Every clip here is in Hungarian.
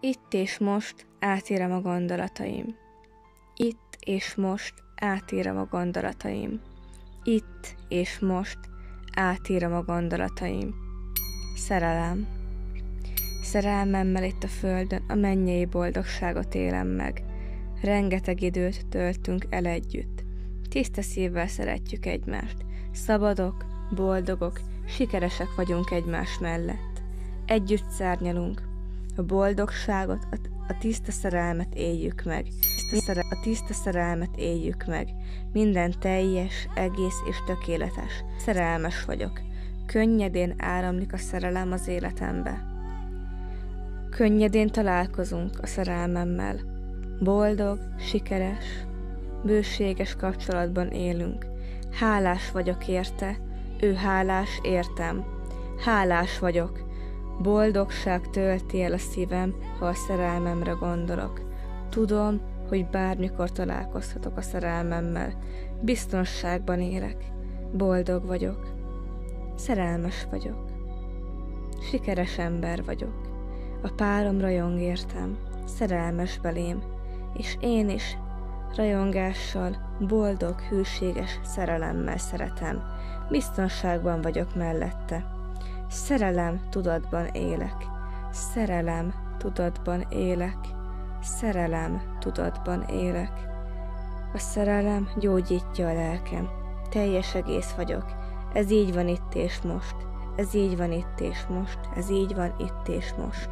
Itt és most átérem a gondolataim. Itt és most átérem a gondolataim. Itt és most átérem a gondolataim. Szerelem. Szerelmemmel itt a földön a mennyei boldogságot élem meg. Rengeteg időt töltünk el együtt. Tiszta szívvel szeretjük egymást. Szabadok, boldogok, sikeresek vagyunk egymás mellett. Együtt szárnyalunk. A boldogságot, a tiszta szerelmet éljük meg. A tiszta szerelmet éljük meg. Minden teljes, egész és tökéletes. Szerelmes vagyok. Könnyedén áramlik a szerelem az életembe. Könnyedén találkozunk a szerelmemmel. Boldog, sikeres, bőséges kapcsolatban élünk. Hálás vagyok érte, ő hálás értem. Hálás vagyok. Boldogság tölti el a szívem, ha a szerelmemre gondolok. Tudom, hogy bármikor találkozhatok a szerelmemmel. Biztonságban élek. Boldog vagyok. Szerelmes vagyok. Sikeres ember vagyok. A párom rajong értem. Szerelmes belém. És én is rajongással, boldog, hűséges szerelemmel szeretem. Biztonságban vagyok mellette. Szerelem tudatban élek. Szerelem tudatban élek. Szerelem tudatban élek. A szerelem gyógyítja a lelkem. Teljes egész vagyok. Ez így van itt és most. Ez így van itt és most. Ez így van itt és most.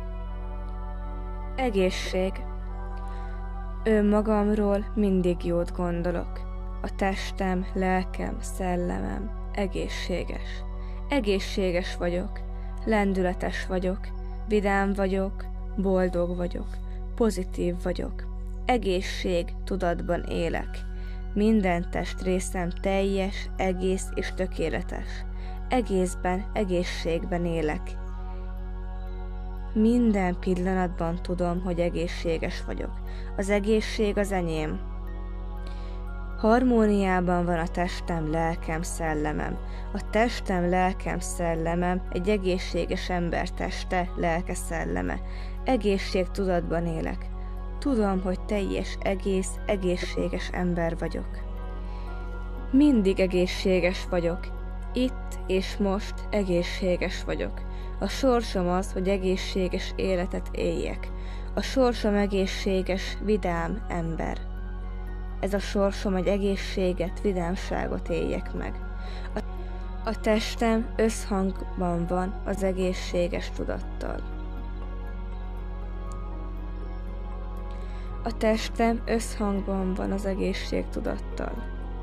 Egészség. Önmagamról mindig jót gondolok. A testem, lelkem, szellemem egészséges. Egészséges vagyok, lendületes vagyok, vidám vagyok, boldog vagyok, pozitív vagyok. Egészség tudatban élek. Minden testrészem teljes, egész és tökéletes. Egészben, egészségben élek. Minden pillanatban tudom, hogy egészséges vagyok. Az egészség az enyém. Harmóniában van a testem, lelkem, szellemem. A testem, lelkem, szellemem egy egészséges ember teste, lelke, szelleme. Egészségtudatban élek. Tudom, hogy teljes, egész, egészséges ember vagyok. Mindig egészséges vagyok. Itt és most egészséges vagyok. A sorsom az, hogy egészséges életet éljek. A sorsom egészséges, vidám ember. Ez a sorsom, hogy egészséget, vidámságot éljek meg. A testem összhangban van az egészséges tudattal. A testem összhangban van az egészségtudattal.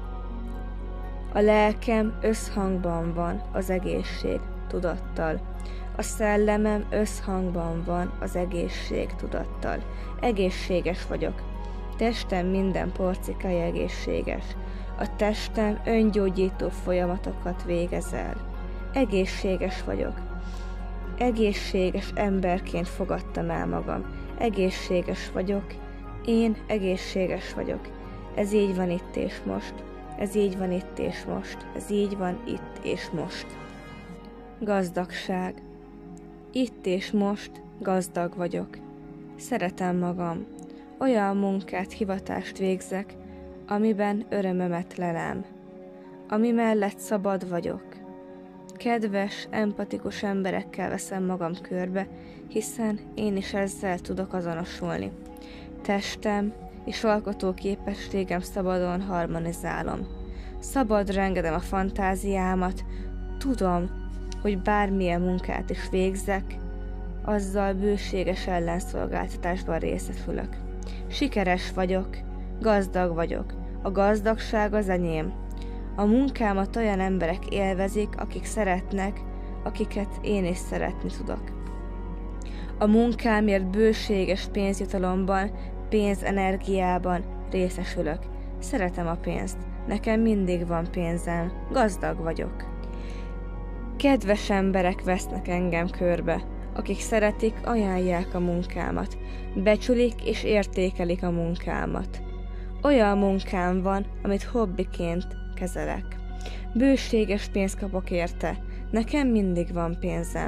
A lelkem összhangban van az egészségtudattal. A szellemem összhangban van az egészségtudattal. Egészséges vagyok. Testem minden porcikája egészséges. A testem öngyógyító folyamatokat végez el. Egészséges vagyok. Egészséges emberként fogadtam el magam. Egészséges vagyok. Én egészséges vagyok. Ez így van itt és most. Ez így van itt és most. Ez így van itt és most. Gazdagság. Itt és most gazdag vagyok. Szeretem magam. Olyan munkát, hivatást végzek, amiben örömömet lelem, ami mellett szabad vagyok. Kedves, empatikus emberekkel veszem magam körbe, hiszen én is ezzel tudok azonosulni. Testem és alkotó képességem szabadon harmonizálom. Szabadra engedem a fantáziámat, tudom, hogy bármilyen munkát is végzek, azzal bőséges ellenszolgáltatásban részesülök. Sikeres vagyok, gazdag vagyok. A gazdagság az enyém. A munkámat olyan emberek élvezik, akik szeretnek, akiket én is szeretni tudok. A munkámért bőséges pénzjutalomban, pénzenergiában részesülök. Szeretem a pénzt. Nekem mindig van pénzem. Gazdag vagyok. Kedves emberek vesznek engem körbe. Akik szeretik, ajánlják a munkámat. Becsülik és értékelik a munkámat. Olyan munkám van, amit hobbiként kezelek. Bőséges pénzt kapok érte. Nekem mindig van pénzem.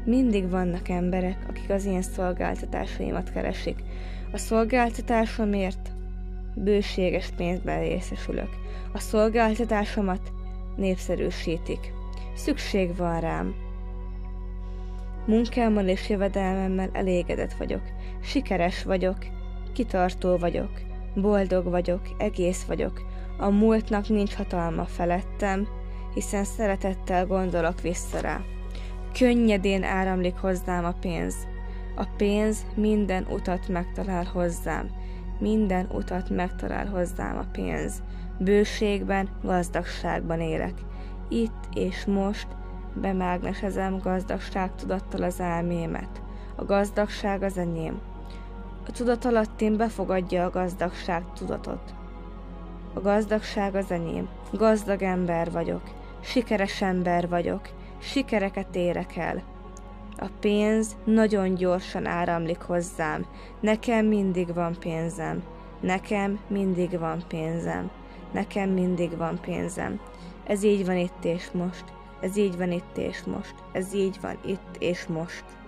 Mindig vannak emberek, akik az én szolgáltatásaimat keresik. A szolgáltatásomért bőséges pénzben részesülök. A szolgáltatásomat népszerűsítik. Szükség van rám. Munkámmal és jövedelmemmel elégedett vagyok. Sikeres vagyok, kitartó vagyok, boldog vagyok, egész vagyok. A múltnak nincs hatalma felettem, hiszen szeretettel gondolok vissza rá. Könnyedén áramlik hozzám a pénz. A pénz minden utat megtalál hozzám. Minden utat megtalál hozzám a pénz. Bőségben, gazdagságban élek. Itt és most bemágnesezem gazdagságtudattal az elmémet. A gazdagság az enyém. A tudatalattim befogadja a gazdagság tudatot. A gazdagság az enyém. Gazdag ember vagyok. Sikeres ember vagyok. Sikereket érek el. A pénz nagyon gyorsan áramlik hozzám. Nekem mindig van pénzem. Nekem mindig van pénzem. Nekem mindig van pénzem. Ez így van itt és most. Ez így van itt és most. Ez így van itt és most.